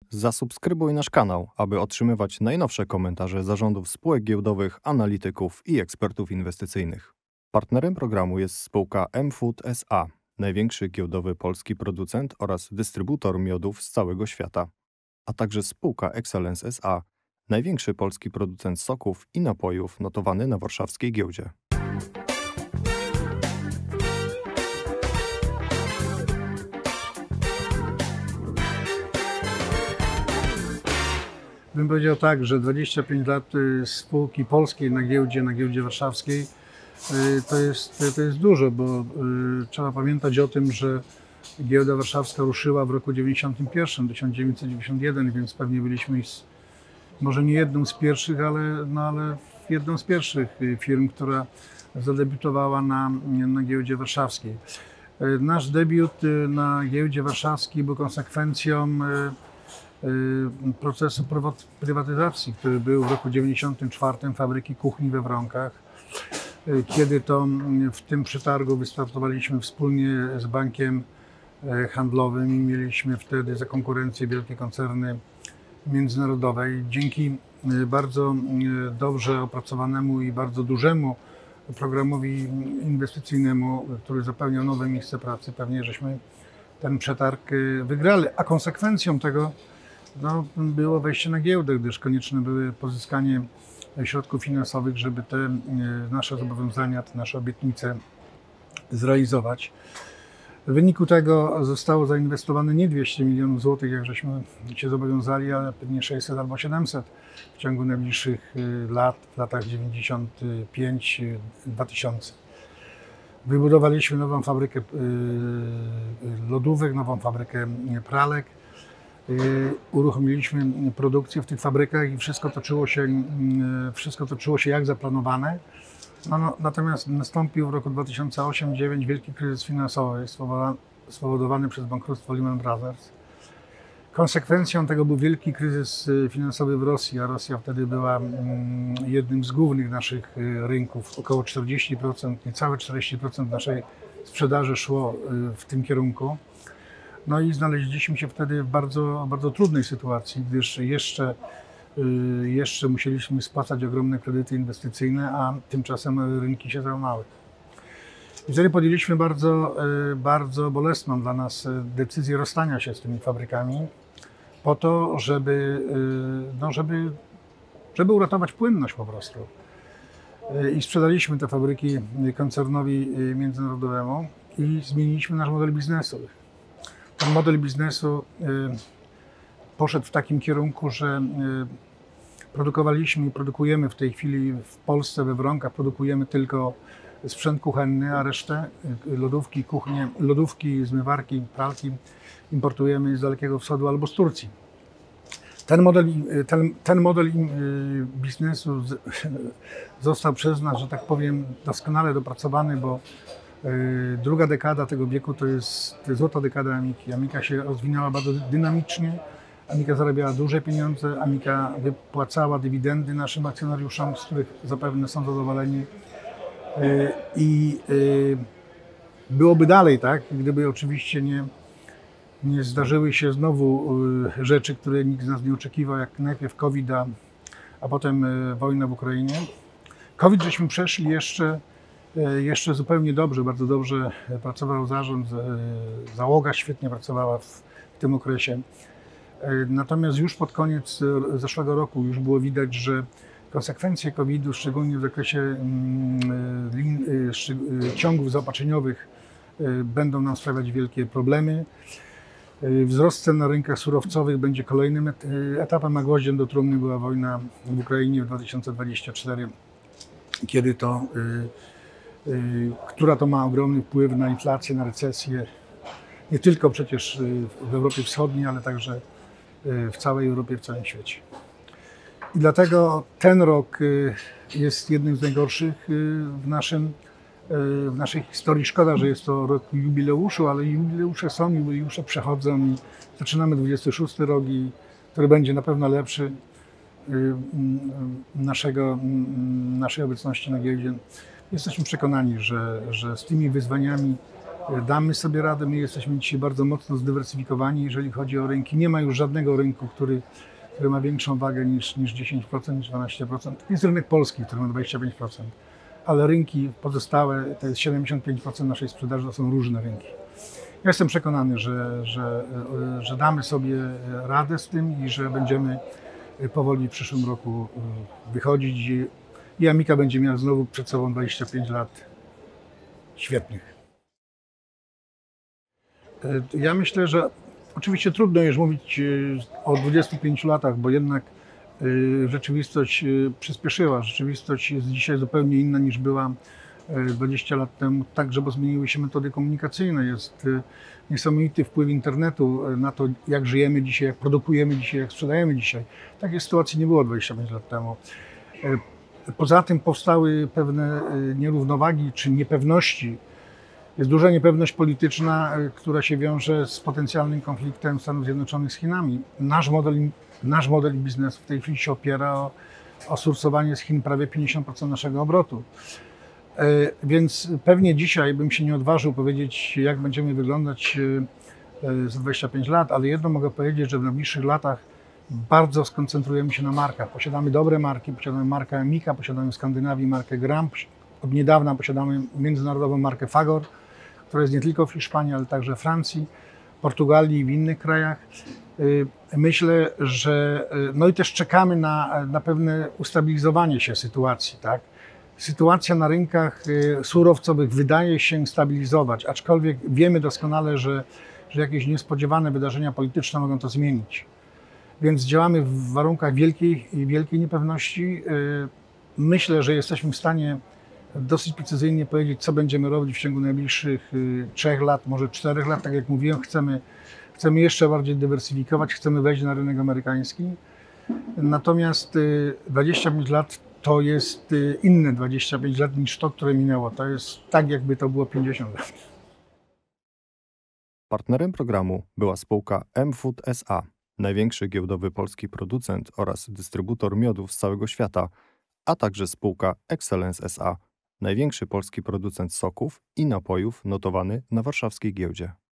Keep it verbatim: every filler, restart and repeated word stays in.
Zasubskrybuj nasz kanał, aby otrzymywać najnowsze komentarze zarządów spółek giełdowych, analityków i ekspertów inwestycyjnych. Partnerem programu jest spółka M-Food S A, największy giełdowy polski producent oraz dystrybutor miodów z całego świata, a także spółka Excellence S A, największy polski producent soków i napojów notowany na warszawskiej giełdzie. Bym powiedział tak, że dwadzieścia pięć lat spółki polskiej na giełdzie, na giełdzie warszawskiej to jest, to jest dużo, bo trzeba pamiętać o tym, że giełda warszawska ruszyła w roku dziewięćdziesiątym pierwszym, tysiąc dziewięćset dziewięćdziesiątym pierwszym, więc pewnie byliśmy może nie jedną z pierwszych, ale, no ale jedną z pierwszych firm, która zadebiutowała na, na giełdzie warszawskiej. Nasz debiut na giełdzie warszawskiej był konsekwencją procesu prywatyzacji, który był w roku dziewięćdziesiątym czwartym fabryki kuchni we Wronkach, kiedy to w tym przetargu wystartowaliśmy wspólnie z bankiem handlowym i mieliśmy wtedy za konkurencję wielkie koncerny międzynarodowe. Dzięki bardzo dobrze opracowanemu i bardzo dużemu programowi inwestycyjnemu, który zapewniał nowe miejsca pracy, pewnie żeśmy ten przetarg wygrali, a konsekwencją tego no, było wejście na giełdę, gdyż konieczne były pozyskanie środków finansowych, żeby te nasze zobowiązania, te nasze obietnice zrealizować. W wyniku tego zostało zainwestowane nie dwieście milionów złotych, jak żeśmy się zobowiązali, ale pewnie sześćset albo siedemset w ciągu najbliższych lat, w latach dziewięćdziesiątym piątym do dwutysięcznego. Wybudowaliśmy nową fabrykę lodówek, nową fabrykę pralek. Uruchomiliśmy produkcję w tych fabrykach i wszystko toczyło się, wszystko toczyło się jak zaplanowane. No, no, natomiast nastąpił w roku dwa tysiące ósmym do dwa tysiące dziewiątym wielki kryzys finansowy spowodowany przez bankructwo Lehman Brothers. Konsekwencją tego był wielki kryzys finansowy w Rosji, a Rosja wtedy była jednym z głównych naszych rynków. Około czterdzieści procent, niecałe czterdzieści procent naszej sprzedaży szło w tym kierunku. No i znaleźliśmy się wtedy w bardzo, bardzo trudnej sytuacji, gdyż jeszcze, jeszcze musieliśmy spłacać ogromne kredyty inwestycyjne, a tymczasem rynki się załamały. I wtedy podjęliśmy bardzo, bardzo bolesną dla nas decyzję rozstania się z tymi fabrykami po to, żeby, no żeby, żeby uratować płynność po prostu. I sprzedaliśmy te fabryki koncernowi międzynarodowemu i zmieniliśmy nasz model biznesu. Ten model biznesu poszedł w takim kierunku, że produkowaliśmy i produkujemy w tej chwili w Polsce, we Wronkach, produkujemy tylko sprzęt kuchenny, a resztę lodówki, kuchnie, lodówki, zmywarki, pralki importujemy z Dalekiego Wschodu albo z Turcji. Ten model, ten, ten model biznesu został przez nas, że tak powiem, doskonale dopracowany, bo druga dekada tego wieku to jest, to jest złota dekada Amiki. Amika się rozwinęła bardzo dynamicznie, Amika zarabiała duże pieniądze, Amika wypłacała dywidendy naszym akcjonariuszom, z których zapewne są zadowoleni. I byłoby dalej tak, gdyby oczywiście nie, nie zdarzyły się znowu rzeczy, które nikt z nas nie oczekiwał, jak najpierw COVID, a, a potem wojna w Ukrainie. COVID żeśmy przeszli jeszcze Jeszcze zupełnie dobrze, bardzo dobrze pracował zarząd, załoga świetnie pracowała w, w tym okresie. Natomiast już pod koniec zeszłego roku już było widać, że konsekwencje kowida, szczególnie w zakresie lin, ciągów zaopatrzeniowych, będą nam sprawiać wielkie problemy. Wzrost cen na rynkach surowcowych będzie kolejnym etapem, a gwoździem do trumny była wojna w Ukrainie w dwa tysiące dwudziestym czwartym, kiedy to która to ma ogromny wpływ na inflację, na recesję, nie tylko przecież w Europie Wschodniej, ale także w całej Europie, w całym świecie. I dlatego ten rok jest jednym z najgorszych w, naszym, w naszej historii. Szkoda, że jest to rok jubileuszu, ale jubileusze są, jubileusze przechodzą i zaczynamy dwudziesty szósty rok, i, który będzie na pewno lepszy naszego, naszej obecności na giełdzie. Jesteśmy przekonani, że, że z tymi wyzwaniami Damy sobie radę, my jesteśmy dzisiaj bardzo mocno zdywersyfikowani, jeżeli chodzi o rynki. Nie ma już żadnego rynku, który, który ma większą wagę niż, niż dziesięć procent, niż dwanaście procent. Jest rynek polski, który ma dwadzieścia pięć procent, ale rynki pozostałe, to jest siedemdziesiąt pięć procent naszej sprzedaży, to są różne rynki. Ja jestem przekonany, że, że, że damy sobie radę z tym i że będziemy powoli w przyszłym roku wychodzić i Amica będzie miała znowu przed sobą dwadzieścia pięć lat świetnych. Ja myślę, że oczywiście trudno już mówić o dwudziestu pięciu latach, bo jednak rzeczywistość przyspieszyła. Rzeczywistość jest dzisiaj zupełnie inna niż była dwadzieścia lat temu, także bo zmieniły się metody komunikacyjne. Jest niesamowity wpływ internetu na to, jak żyjemy dzisiaj, jak produkujemy dzisiaj, jak sprzedajemy dzisiaj. Takiej sytuacji nie było dwadzieścia pięć lat temu. Poza tym powstały pewne nierównowagi czy niepewności. Jest duża niepewność polityczna, która się wiąże z potencjalnym konfliktem Stanów Zjednoczonych z Chinami. Nasz model, nasz model biznesu w tej chwili się opiera o, o sursowanie z Chin prawie pięćdziesiąt procent naszego obrotu. Więc pewnie dzisiaj bym się nie odważył powiedzieć, jak będziemy wyglądać za dwadzieścia pięć lat, ale jedno mogę powiedzieć, że w najbliższych latach bardzo skoncentrujemy się na markach. Posiadamy dobre marki, posiadamy markę Amica, posiadamy w Skandynawii markę Gram, od niedawna posiadamy międzynarodową markę Fagor, która jest nie tylko w Hiszpanii, ale także w Francji, Portugalii i w innych krajach. Myślę, że no i też czekamy na, na pewne ustabilizowanie się sytuacji, tak? Sytuacja na rynkach surowcowych wydaje się stabilizować, aczkolwiek wiemy doskonale, że, że jakieś niespodziewane wydarzenia polityczne mogą to zmienić. Więc działamy w warunkach wielkiej, wielkiej niepewności. Myślę, że jesteśmy w stanie dosyć precyzyjnie powiedzieć, co będziemy robić w ciągu najbliższych trzech lat, może czterech lat. Tak jak mówiłem, chcemy, chcemy jeszcze bardziej dywersyfikować, chcemy wejść na rynek amerykański. Natomiast dwadzieścia pięć lat to jest inne dwadzieścia pięć lat niż to, które minęło. To jest tak, jakby to było pięćdziesiąt lat. Partnerem programu była spółka M-Food S A, największy giełdowy polski producent oraz dystrybutor miodów z całego świata, a także spółka Excellence S A, największy polski producent soków i napojów notowany na warszawskiej giełdzie.